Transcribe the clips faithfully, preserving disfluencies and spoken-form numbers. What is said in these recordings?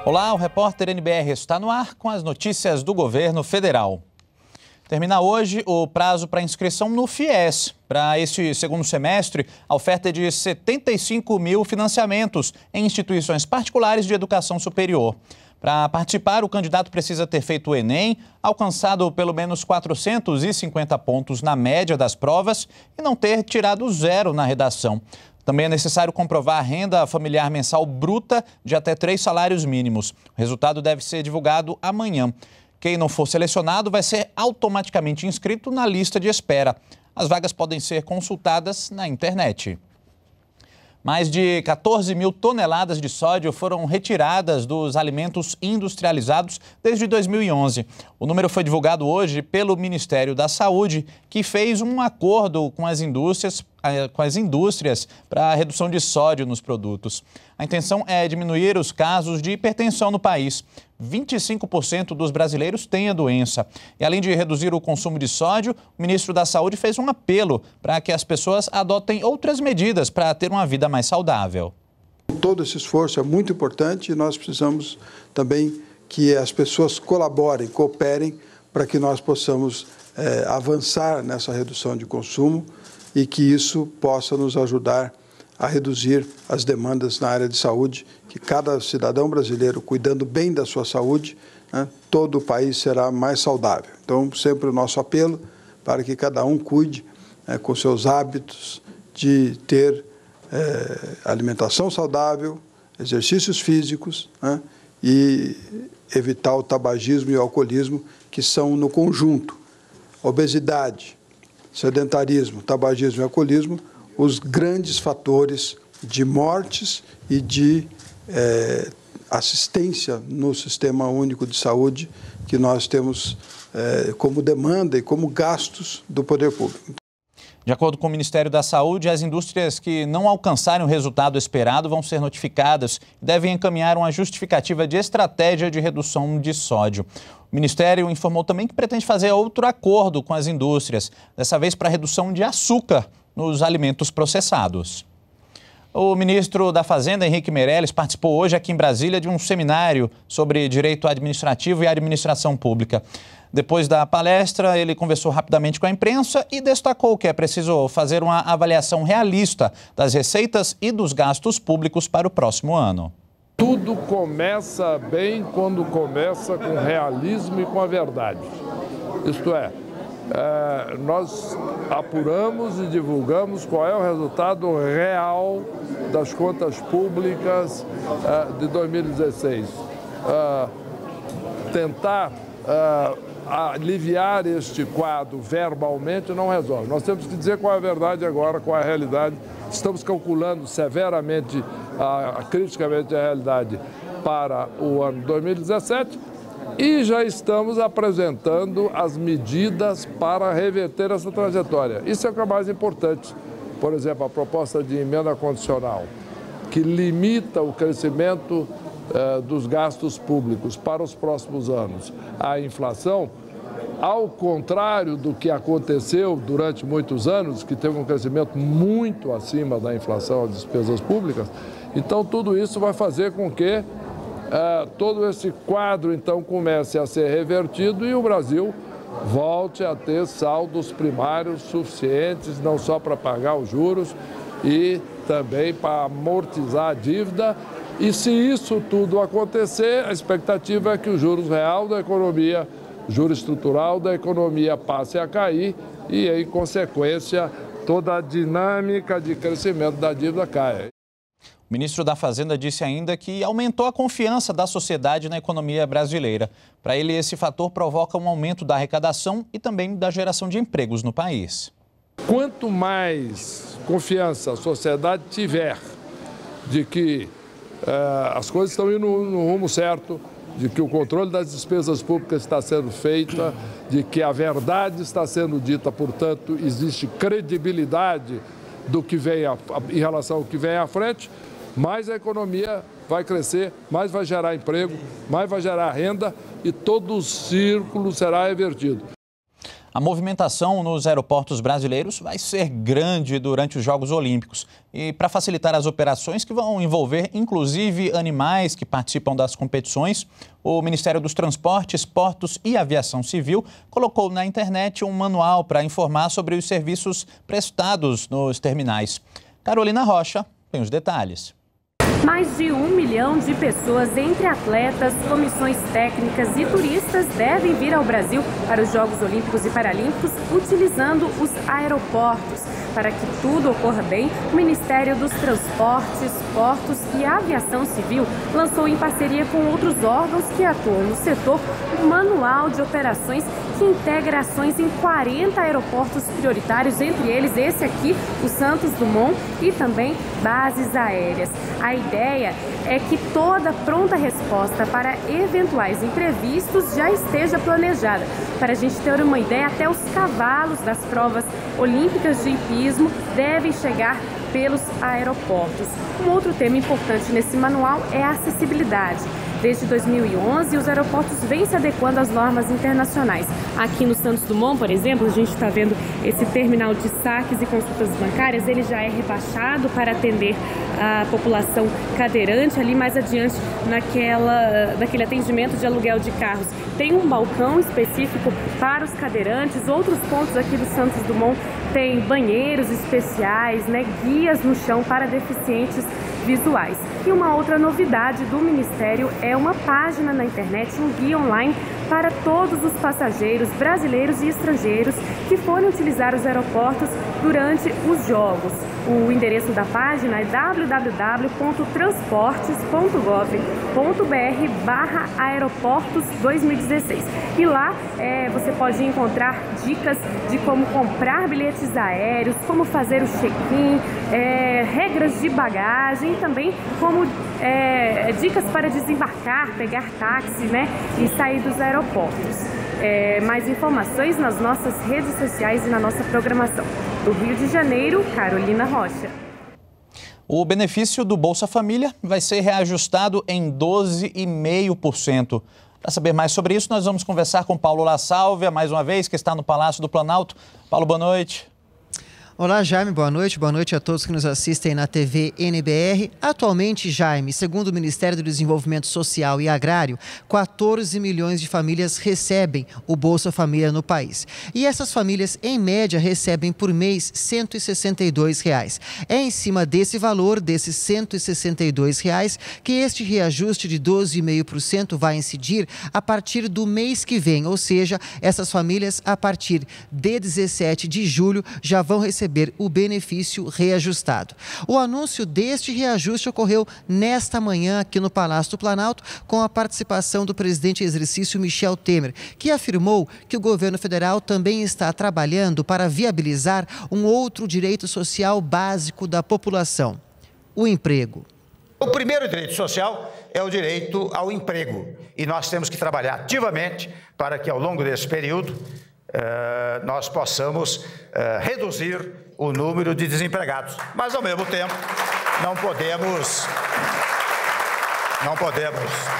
Olá, o repórter N B R está no ar com as notícias do governo federal. Termina hoje o prazo para inscrição no FIES. Para este segundo semestre, a oferta é de setenta e cinco mil financiamentos em instituições particulares de educação superior. Para participar, o candidato precisa ter feito o Enem, alcançado pelo menos quatrocentos e cinquenta pontos na média das provas e não ter tirado zero na redação. Também é necessário comprovar a renda familiar mensal bruta de até três salários mínimos. O resultado deve ser divulgado amanhã. Quem não for selecionado vai ser automaticamente inscrito na lista de espera. As vagas podem ser consultadas na internet. Mais de quatorze mil toneladas de sódio foram retiradas dos alimentos industrializados desde dois mil e onze. O número foi divulgado hoje pelo Ministério da Saúde, que fez um acordo com as indústrias, com as indústrias para a redução de sódio nos produtos. A intenção é diminuir os casos de hipertensão no país. vinte e cinco por cento dos brasileiros têm a doença. E além de reduzir o consumo de sódio, o ministro da Saúde fez um apelo para que as pessoas adotem outras medidas para ter uma vida mais saudável. Todo esse esforço é muito importante e nós precisamos também que as pessoas colaborem, cooperem para que nós possamos é, avançar nessa redução de consumo e que isso possa nos ajudar a reduzir as demandas na área de saúde, que cada cidadão brasileiro cuidando bem da sua saúde, né, todo o país será mais saudável. Então, sempre o nosso apelo para que cada um cuide né, com seus hábitos de ter é, alimentação saudável, exercícios físicos né, e evitar o tabagismo e o alcoolismo, que são no conjunto. Obesidade, sedentarismo, tabagismo e alcoolismo, os grandes fatores de mortes e de é, assistência no Sistema Único de Saúde que nós temos é, como demanda e como gastos do poder público. De acordo com o Ministério da Saúde, as indústrias que não alcançarem o resultado esperado vão ser notificadas e devem encaminhar uma justificativa de estratégia de redução de sódio. O Ministério informou também que pretende fazer outro acordo com as indústrias, dessa vez para redução de açúcar nos alimentos processados. O ministro da Fazenda, Henrique Meirelles, participou hoje aqui em Brasília de um seminário sobre direito administrativo e administração pública. Depois da palestra, ele conversou rapidamente com a imprensa e destacou que é preciso fazer uma avaliação realista das receitas e dos gastos públicos para o próximo ano. Tudo começa bem quando começa com realismo e com a verdade. Isto é, É, nós apuramos e divulgamos qual é o resultado real das contas públicas é, de dois mil e dezesseis. É, tentar é, aliviar este quadro verbalmente não resolve. Nós temos que dizer qual é a verdade agora, qual é a realidade. Estamos calculando severamente, a, a, criticamente a realidade para o ano dois mil e dezessete. E já estamos apresentando as medidas para reverter essa trajetória. Isso é o que é mais importante. Por exemplo, a proposta de emenda condicional, que limita o crescimento eh, dos gastos públicos para os próximos anos à inflação, ao contrário do que aconteceu durante muitos anos, que teve um crescimento muito acima da inflação das despesas públicas. Então, tudo isso vai fazer com que Uh, todo esse quadro, então, comece a ser revertido e o Brasil volte a ter saldos primários suficientes, não só para pagar os juros e também para amortizar a dívida. E se isso tudo acontecer, a expectativa é que o juros real da economia, o juro estrutural da economia passe a cair e, em consequência, toda a dinâmica de crescimento da dívida caia. O ministro da Fazenda disse ainda que aumentou a confiança da sociedade na economia brasileira. Para ele, esse fator provoca um aumento da arrecadação e também da geração de empregos no país. Quanto mais confiança a sociedade tiver de que eh, as coisas estão indo no, no rumo certo, de que o controle das despesas públicas está sendo feito, de que a verdade está sendo dita, portanto, existe credibilidade do que vem a, em relação ao que vem à frente, mais a economia vai crescer, mais vai gerar emprego, mais vai gerar renda e todo o círculo será revertido. A movimentação nos aeroportos brasileiros vai ser grande durante os Jogos Olímpicos. E para facilitar as operações, que vão envolver inclusive animais que participam das competições, o Ministério dos Transportes, Portos e Aviação Civil colocou na internet um manual para informar sobre os serviços prestados nos terminais. Carolina Rocha tem os detalhes. Mais de um milhão de pessoas, entre atletas, comissões técnicas e turistas, devem vir ao Brasil para os Jogos Olímpicos e Paralímpicos utilizando os aeroportos. Para que tudo ocorra bem, o Ministério dos Transportes, Portos e Aviação Civil lançou, em parceria com outros órgãos que atuam no setor, um manual de operações que integra ações em quarenta aeroportos prioritários, entre eles esse aqui, o Santos Dumont, e também bases aéreas. A ideia é que toda pronta resposta para eventuais imprevistos já esteja planejada. Para a gente ter uma ideia, até os cavalos das provas olímpicas de hipismo devem chegar pelos aeroportos. Um outro tema importante nesse manual é a acessibilidade. Desde dois mil e onze, os aeroportos vêm se adequando às normas internacionais. Aqui no Santos Dumont, por exemplo, a gente está vendo esse terminal de saques e consultas bancárias. Ele já é rebaixado para atender a população cadeirante. Ali mais adiante, naquela, naquele atendimento de aluguel de carros, tem um balcão específico para os cadeirantes. Outros pontos aqui do Santos Dumont tem banheiros especiais, né, guias no chão para deficientes visuais. E uma outra novidade do Ministério é uma página na internet, um guia online para todos os passageiros brasileiros e estrangeiros que forem utilizar os aeroportos durante os Jogos. O endereço da página é w w w ponto transportes ponto gov ponto br barra aeroportos dois mil e dezesseis. E lá é, você pode encontrar dicas de como comprar bilhetes aéreos, como fazer o check-in, é, regras de bagagem e também como é, dicas para desembarcar, pegar táxi, né, e sair dos aeroportos. É, mais informações nas nossas redes sociais e na nossa programação. Do Rio de Janeiro, Carolina Rocha. O benefício do Bolsa Família vai ser reajustado em doze vírgula cinco por cento. Para saber mais sobre isso, nós vamos conversar com Paulo La Sálvia, mais uma vez, que está no Palácio do Planalto. Paulo, boa noite. Olá, Jaime, boa noite. Boa noite a todos que nos assistem na T V N B R. Atualmente, Jaime, segundo o Ministério do Desenvolvimento Social e Agrário, quatorze milhões de famílias recebem o Bolsa Família no país. E essas famílias, em média, recebem por mês cento e sessenta e dois reais. É em cima desse valor, desses cento e sessenta e dois reais, que este reajuste de doze vírgula cinco por cento vai incidir a partir do mês que vem. Ou seja, essas famílias, a partir de dezessete de julho, já vão receber o benefício reajustado. O anúncio deste reajuste ocorreu nesta manhã aqui no Palácio do Planalto, com a participação do presidente em exercício Michel Temer, que afirmou que o governo federal também está trabalhando para viabilizar um outro direito social básico da população: o emprego. O primeiro direito social é o direito ao emprego, e nós temos que trabalhar ativamente para que ao longo desse período Uh, nós possamos uh, reduzir o número de desempregados. Mas, ao mesmo tempo, não podemos, não podemos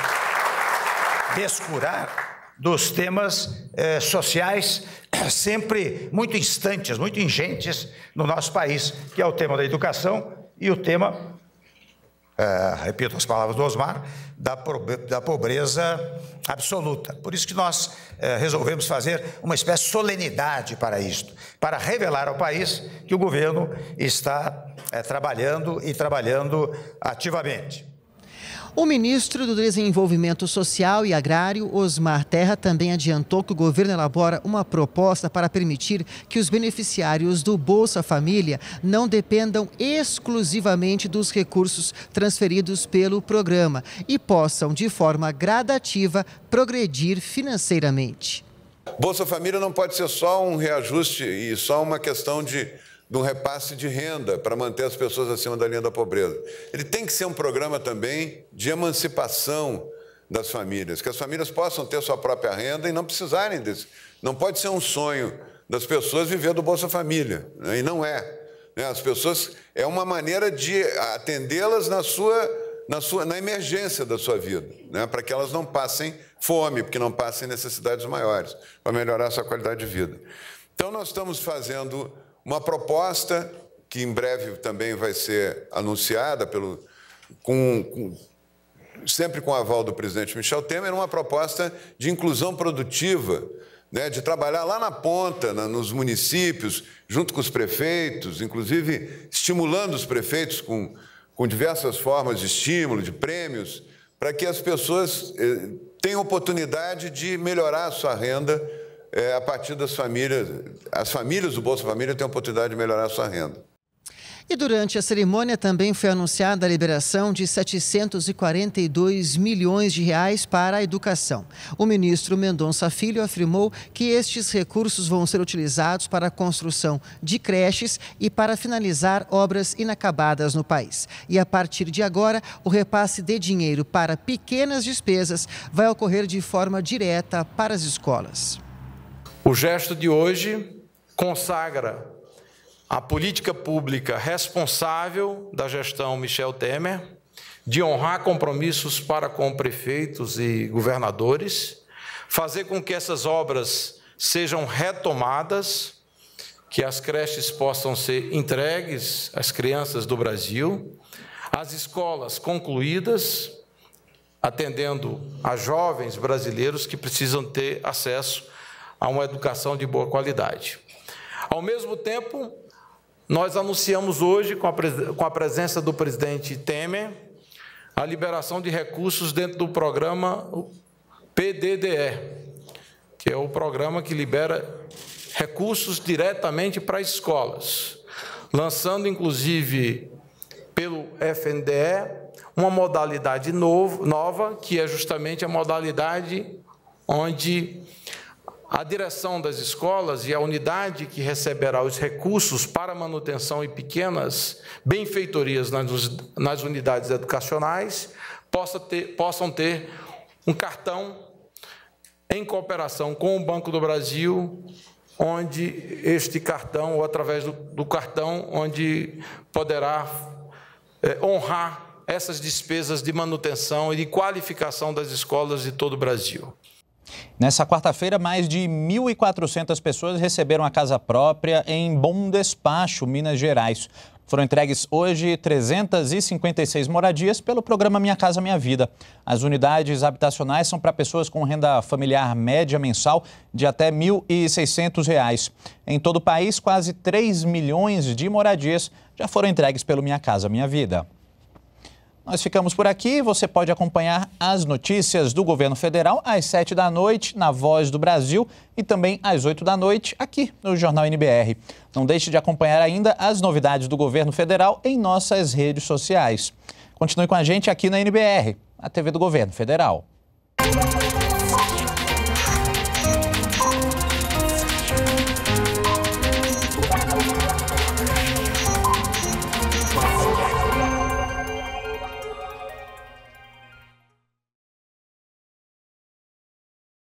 descurar dos temas uh, sociais sempre muito instantes, muito ingentes no nosso país, que é o tema da educação e o tema, uh, repito as palavras do Osmar, da, da pobreza absoluta. Por isso que nós eh, resolvemos fazer uma espécie de solenidade para isto, para revelar ao país que o governo está eh, trabalhando e trabalhando ativamente. O ministro do Desenvolvimento Social e Agrário, Osmar Terra, também adiantou que o governo elabora uma proposta para permitir que os beneficiários do Bolsa Família não dependam exclusivamente dos recursos transferidos pelo programa e possam, de forma gradativa, progredir financeiramente. Bolsa Família não pode ser só um reajuste e só uma questão de... de um repasse de renda para manter as pessoas acima da linha da pobreza. Ele tem que ser um programa também de emancipação das famílias, que as famílias possam ter sua própria renda e não precisarem desse. Não pode ser um sonho das pessoas viver do Bolsa Família, né? E não é. Né? As pessoas, é uma maneira de atendê-las na sua, na, sua, na emergência da sua vida, né? Para que elas não passem fome, porque não passem necessidades maiores, para melhorar a sua qualidade de vida. Então, nós estamos fazendo uma proposta que em breve também vai ser anunciada, pelo, com, com, sempre com o aval do presidente Michel Temer, uma proposta de inclusão produtiva, né, de trabalhar lá na ponta, na, nos municípios, junto com os prefeitos, inclusive estimulando os prefeitos com, com diversas formas de estímulo, de prêmios, para que as pessoas eh, tenham oportunidade de melhorar a sua renda eh, a partir das famílias. As famílias do Bolsa Família têm a oportunidade de melhorar a sua renda. E durante a cerimônia também foi anunciada a liberação de setecentos e quarenta e dois milhões de reais para a educação. O ministro Mendonça Filho afirmou que estes recursos vão ser utilizados para a construção de creches e para finalizar obras inacabadas no país. E a partir de agora, o repasse de dinheiro para pequenas despesas vai ocorrer de forma direta para as escolas. O gesto de hoje consagra a política pública responsável da gestão Michel Temer, de honrar compromissos para com prefeitos e governadores, fazer com que essas obras sejam retomadas, que as creches possam ser entregues às crianças do Brasil, as escolas concluídas, atendendo a jovens brasileiros que precisam ter acesso a uma educação de boa qualidade. Ao mesmo tempo, nós anunciamos hoje, com a, com a presença do presidente Temer, a liberação de recursos dentro do programa P D D E, que é o programa que libera recursos diretamente para as escolas, lançando, inclusive, pelo F N D E, uma modalidade novo, nova, que é justamente a modalidade onde a direção das escolas e a unidade que receberá os recursos para manutenção e pequenas benfeitorias nas, nas unidades educacionais possa ter, possam ter um cartão em cooperação com o Banco do Brasil, onde este cartão, ou através do, do cartão, onde poderá é, honrar essas despesas de manutenção e de qualificação das escolas de todo o Brasil. Nessa quarta-feira, mais de mil e quatrocentas pessoas receberam a casa própria em Bom Despacho, Minas Gerais. Foram entregues hoje trezentas e cinquenta e seis moradias pelo programa Minha Casa Minha Vida. As unidades habitacionais são para pessoas com renda familiar média mensal de até mil e seiscentos reais. Em todo o país, quase três milhões de moradias já foram entregues pelo Minha Casa Minha Vida. Nós ficamos por aqui. Você pode acompanhar as notícias do governo federal às sete da noite na Voz do Brasil e também às oito da noite aqui no Jornal N B R. Não deixe de acompanhar ainda as novidades do governo federal em nossas redes sociais. Continue com a gente aqui na N B R, a T V do Governo Federal.